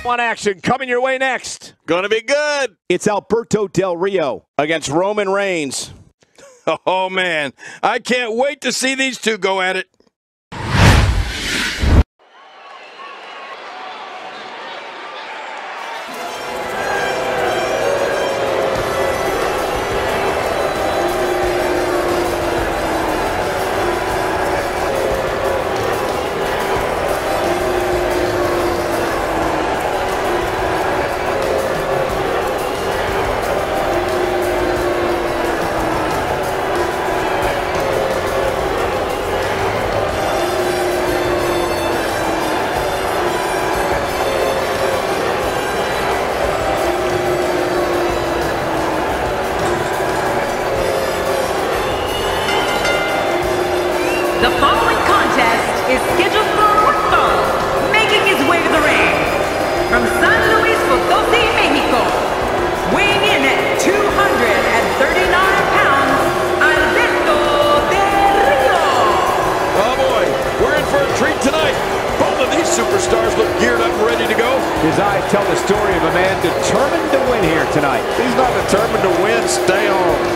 One action coming your way next. Gonna be good. It's Alberto Del Rio Against Roman Reigns. Oh, man. I can't wait to see these two go at it. The following contest is scheduled for one fall, making his way to the ring. From San Luis Potosí, Mexico, weighing in at 239 pounds, Alberto Del Rio. Oh, boy. We're in for a treat tonight. Both of these superstars look geared up and ready to go. His eyes tell the story of a man determined to win here tonight. He's not determined to win. Stay on.